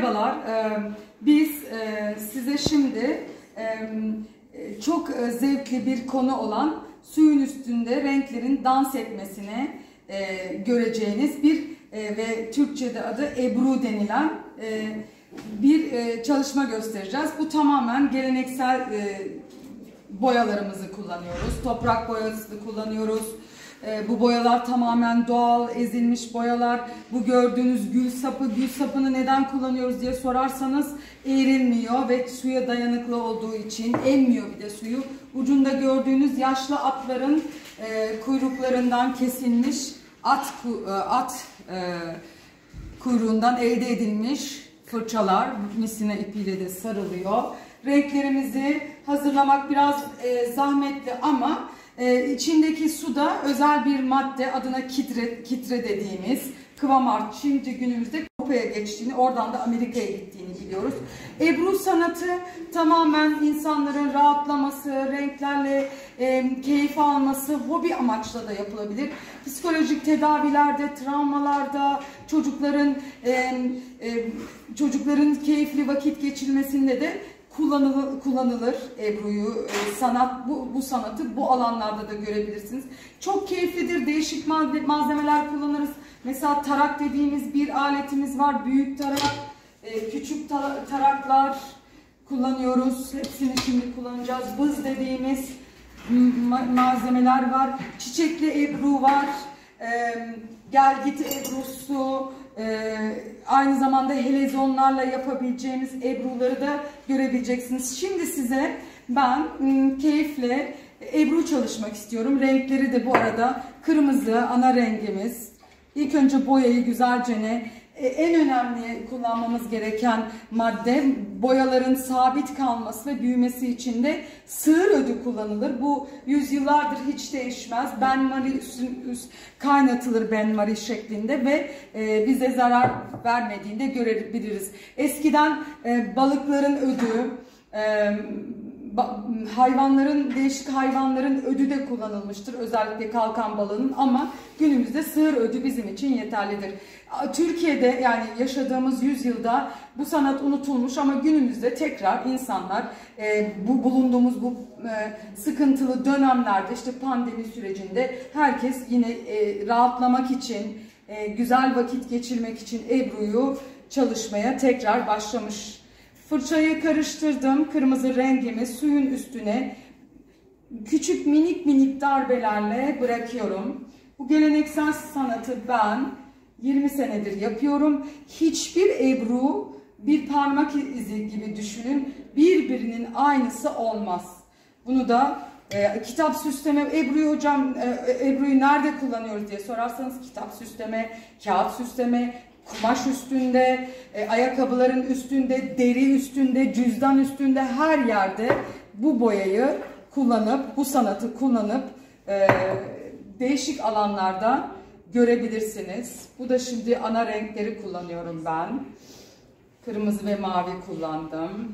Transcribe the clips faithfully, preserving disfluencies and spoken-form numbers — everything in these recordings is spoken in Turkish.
Merhabalar, biz size şimdi çok zevkli bir konu olan suyun üstünde renklerin dans etmesini göreceğiniz bir ve Türkçe'de adı Ebru denilen bir çalışma göstereceğiz. Bu tamamen geleneksel boyalarımızı kullanıyoruz, toprak boyası kullanıyoruz. Bu boyalar tamamen doğal, ezilmiş boyalar. Bu gördüğünüz gül sapı, gül sapını neden kullanıyoruz diye sorarsanız eğrilmiyor ve suya dayanıklı olduğu için emmiyor bir de suyu. Ucunda gördüğünüz yaşlı atların e, kuyruklarından kesilmiş at, at e, kuyruğundan elde edilmiş fırçalar misina ipiyle de sarılıyor. Renklerimizi hazırlamak biraz e, zahmetli ama Ee, içindeki suda özel bir madde adına kitre, kitre dediğimiz kıvam art. Şimdi günümüzde Avrupa'ya geçtiğini, oradan da Amerika'ya gittiğini biliyoruz. Ebru sanatı tamamen insanların rahatlaması, renklerle e, keyif alması, hobi amaçla da yapılabilir. Psikolojik tedavilerde, travmalarda, çocukların e, e, çocukların keyifli vakit geçirmesinde de Kullanılır, kullanılır Ebru'yu, sanat bu, bu sanatı bu alanlarda da görebilirsiniz. Çok keyiflidir, değişik malzemeler kullanırız. Mesela tarak dediğimiz bir aletimiz var, büyük tarak, küçük taraklar kullanıyoruz. Hepsini şimdi kullanacağız. Bız dediğimiz malzemeler var, çiçekli Ebru var, gel git Ebru'su. Ee, aynı zamanda helezonlarla yapabileceğimiz ebruları da görebileceksiniz. Şimdi size ben ım, keyifle ebru çalışmak istiyorum. Renkleri de bu arada kırmızı ana rengimiz. İlk önce boyayı güzelce ne e, en önemli kullanmamız gereken madde boyaların sabit kalması ve büyümesi için de sığır ödü kullanılır. Bu yüzyıllardır hiç değişmez. benmari kaynatılır benmari şeklinde ve e, bize zarar vermediğinde görebiliriz. Eskiden e, balıkların ödü, e, hayvanların, değişik hayvanların ödü de kullanılmıştır. Özellikle kalkan balığının, ama günümüzde sığır ödü bizim için yeterlidir. Türkiye'de, yani yaşadığımız yüzyılda bu sanat unutulmuş ama günümüzde tekrar insanlar e, bu bulunduğumuz bu e, sıkıntılı dönemlerde, işte pandemi sürecinde herkes yine e, rahatlamak için, e, güzel vakit geçirmek için Ebru'yu çalışmaya tekrar başlamış. Fırçayı karıştırdım. Kırmızı rengimi suyun üstüne küçük minik minik darbelerle bırakıyorum. Bu geleneksel sanatı ben yirmi senedir yapıyorum. Hiçbir Ebru bir parmak izi gibi düşünün. Birbirinin aynısı olmaz. Bunu da e, kitap süsleme, Ebru'yu hocam e, Ebru'yu nerede kullanıyoruz diye sorarsanız kitap süsleme, kağıt süsleme, kumaş üstünde, e, ayakkabıların üstünde, deri üstünde, cüzdan üstünde, her yerde bu boyayı kullanıp, bu sanatı kullanıp e, değişik alanlarda görebilirsiniz. Bu da şimdi ana renkleri kullanıyorum ben. Kırmızı ve mavi kullandım.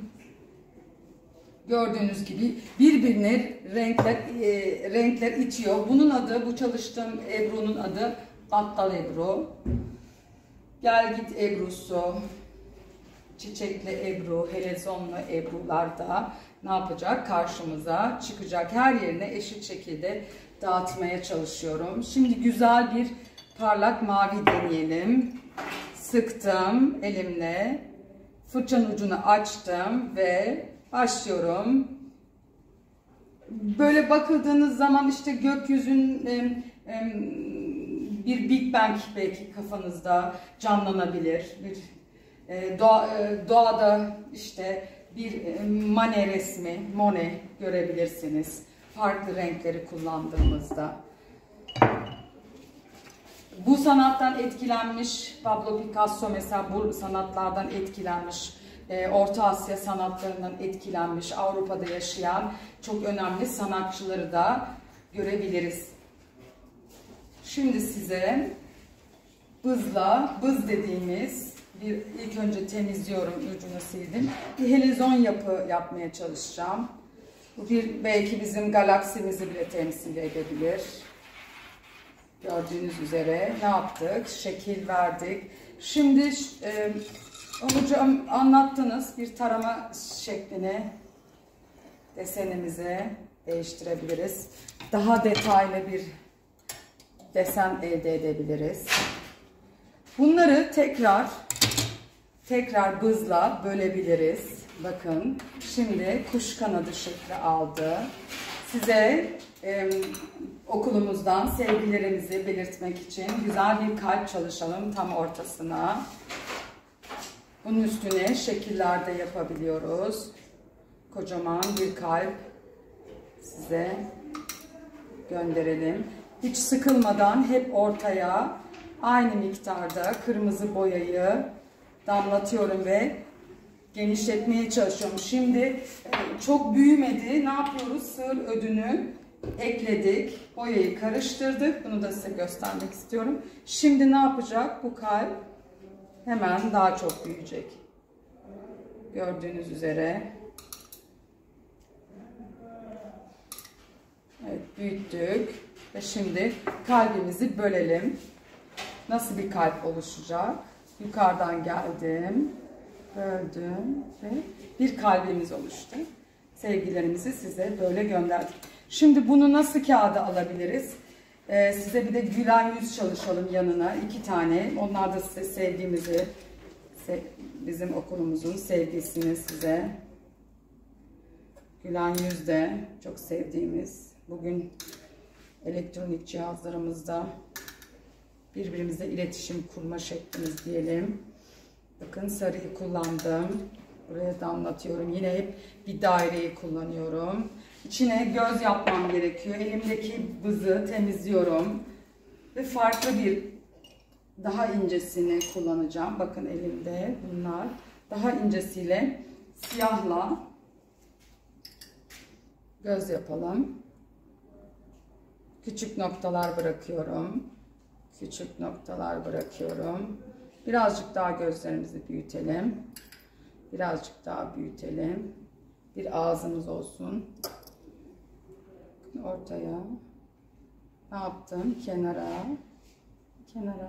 Gördüğünüz gibi birbirine renkler e, renkler itiyor. Bunun adı, bu çalıştığım Ebru'nun adı battal Ebru. Gel git Ebru'su, çiçekli Ebru, helezonlu Ebru'lar da ne yapacak? Karşımıza çıkacak. Her yerine eşit şekilde dağıtmaya çalışıyorum. Şimdi güzel bir parlak mavi deneyelim. Sıktım elimle, fırçanın ucunu açtım ve başlıyorum. Böyle bakıldığınız zaman işte gökyüzünün em, em, bir Big Bang belki kafanızda canlanabilir. Bir e, doğa, e, doğada işte bir e, Manet resmi, Monet görebilirsiniz. Farklı renkleri kullandığımızda. Bu sanattan etkilenmiş Pablo Picasso mesela, bu sanatlardan etkilenmiş. E, Orta Asya sanatlarından etkilenmiş, Avrupa'da yaşayan çok önemli sanatçıları da görebiliriz. Şimdi size bızla, bız dediğimiz bir, ilk önce temizliyorum, ucunu sildim. Bir helezon yapı yapmaya çalışacağım. Bu bir, belki bizim galaksimizi bile temsil edebilir. Gördüğünüz üzere ne yaptık? Şekil verdik. Şimdi e, Hocam anlattınız, bir tarama şeklini desenimize değiştirebiliriz. Daha detaylı bir desen elde edebiliriz. Bunları tekrar tekrar bızla bölebiliriz. Bakın şimdi kuş kanadı şekli aldı. Size e, okulumuzdan sevgilerimizi belirtmek için güzel bir kalp çalışalım tam ortasına. Bunun üstüne şekiller de yapabiliyoruz. Kocaman bir kalp size gönderelim. Hiç sıkılmadan hep ortaya aynı miktarda kırmızı boyayı damlatıyorum ve genişletmeye çalışıyorum. Şimdi çok büyümedi. Ne yapıyoruz? Sığır ödünü ekledik. Boyayı karıştırdık. Bunu da size göstermek istiyorum. Şimdi ne yapacak? Bu kalp hemen daha çok büyüyecek. Gördüğünüz üzere. Evet, büyüttük. Ve şimdi kalbimizi bölelim. Nasıl bir kalp oluşacak? Yukarıdan geldim. Böldüm ve bir kalbimiz oluştu. Sevgilerimizi size böyle gönderdik. Şimdi bunu nasıl kağıda alabiliriz? Ee, size bir de gülen yüz çalışalım yanına. iki tane. Onlar da size sevgimizi, bizim okulumuzun sevgisini size. Gülen yüz de çok sevdiğimiz. Bugün elektronik cihazlarımızda birbirimizle iletişim kurma şeklimiz diyelim. Bakın sarıyı kullandım. Buraya damlatıyorum. Yine hep bir daireyi kullanıyorum. İçine göz yapmam gerekiyor. Elimdeki bızı temizliyorum. Ve farklı bir daha incesini kullanacağım. Bakın elimde bunlar. Daha incesiyle siyahla göz yapalım. Küçük noktalar bırakıyorum. Küçük noktalar bırakıyorum. Birazcık daha gözlerimizi büyütelim. Birazcık daha büyütelim. Bir ağzımız olsun. Ortaya. Ne yaptım? Kenara. Kenara.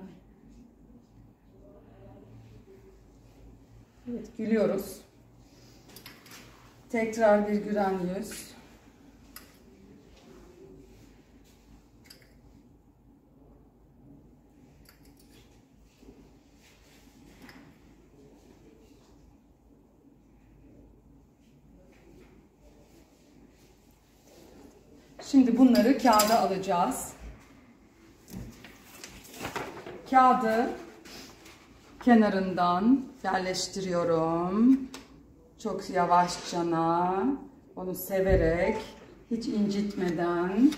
Evet, gülüyoruz. Tekrar bir gülen yüz. Şimdi bunları kağıda alacağız. Kağıdı kenarından yerleştiriyorum. Çok yavaşçana, onu severek, hiç incitmeden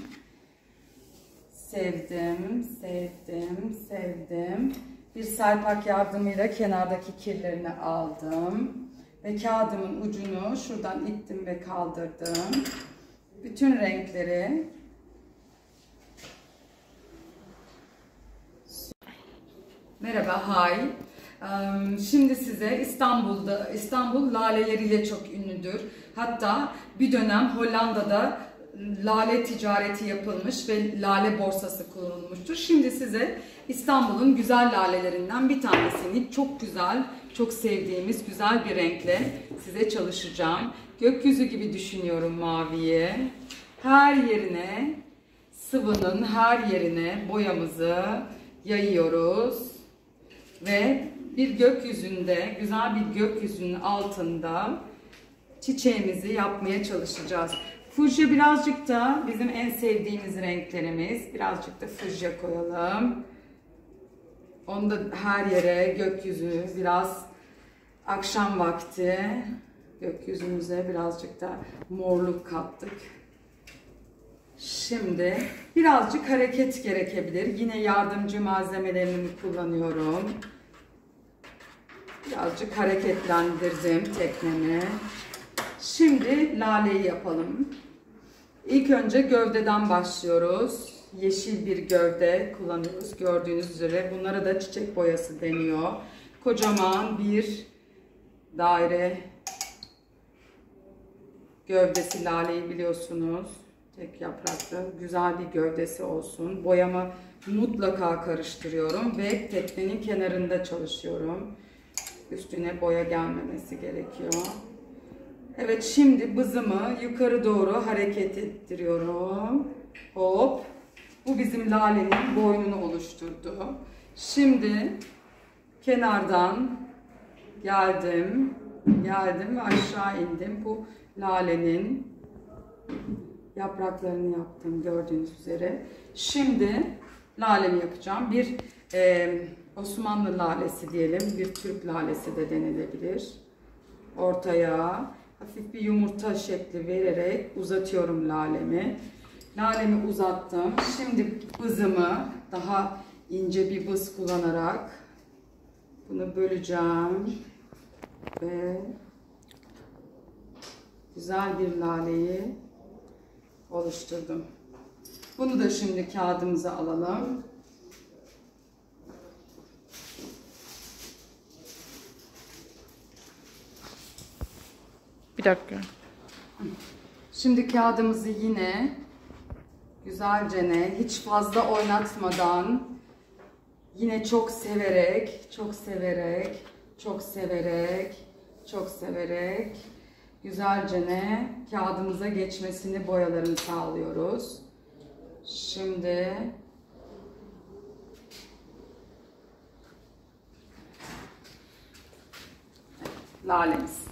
sevdim, sevdim, sevdim. Bir serpak yardımıyla kenardaki kirlerini aldım. Ve kağıdımın ucunu şuradan ittim ve kaldırdım. Bütün renkleri merhaba, hi. Şimdi size İstanbul'da İstanbul laleleriyle çok ünlüdür. Hatta bir dönem Hollanda'da lale ticareti yapılmış ve lale borsası kurulmuştur. Şimdi size İstanbul'un güzel lalelerinden bir tanesini çok güzel, çok sevdiğimiz güzel bir renkle size çalışacağım. Gökyüzü gibi düşünüyorum maviyi. Her yerine, sıvının her yerine boyamızı yayıyoruz. Ve bir gökyüzünde, güzel bir gökyüzünün altında çiçeğimizi yapmaya çalışacağız. Fujya birazcık da bizim en sevdiğimiz renklerimiz. Birazcık da fujya koyalım. Onu da her yere, gökyüzü, biraz akşam vakti gökyüzümüze birazcık da morluk kattık. Şimdi birazcık hareket gerekebilir. Yine yardımcı malzemelerimi kullanıyorum. Birazcık hareketlendirdim teknemi. Şimdi laleyi yapalım. İlk önce gövdeden başlıyoruz. Yeşil bir gövde kullanıyoruz. Gördüğünüz üzere bunlara da çiçek boyası deniyor. Kocaman bir daire gövdesi laleyi biliyorsunuz. Tek yapraklı güzel bir gövdesi olsun. Boyamı mutlaka karıştırıyorum ve teknenin kenarında çalışıyorum. Üstüne boya gelmemesi gerekiyor. Evet, şimdi bızımı yukarı doğru hareket ettiriyorum. Hop. Bu bizim lalenin boynunu oluşturdu. Şimdi kenardan geldim. Geldim ve aşağı indim. Bu lalenin yapraklarını yaptım gördüğünüz üzere. Şimdi lalemi yapacağım. Bir e, Osmanlı lalesi diyelim. Bir Türk lalesi de denilebilir. Ortaya hafif bir yumurta şekli vererek uzatıyorum lalemi. Lalemi uzattım. Şimdi bızımı daha ince bir bız kullanarak bunu böleceğim ve güzel bir laleyi oluşturdum. Bunu da şimdi kağıdımıza alalım. Bir dakika. Şimdi kağıdımızı yine güzelce ne, hiç fazla oynatmadan, yine çok severek, çok severek, çok severek, çok severek güzelce ne kağıdımıza geçmesini, boyalarını sağlıyoruz. Şimdi lalemiz.